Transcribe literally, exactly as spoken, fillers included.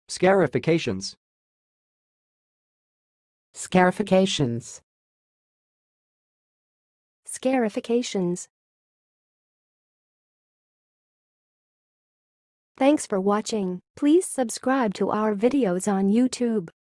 Scarifications. Scarifications. Scarifications. Thanks for watching. Please subscribe to our videos on YouTube.